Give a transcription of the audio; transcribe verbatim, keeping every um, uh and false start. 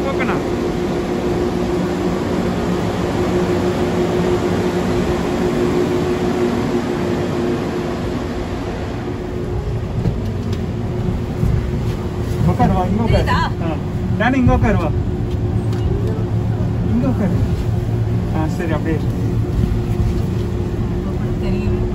ஓகேண்ணா. உட்காருவா, இங்க உட்காரு. நான் இங்க உட்காருவா, இங்க உட்காரு. ஆ சரி, அப்படியே தெரியும்.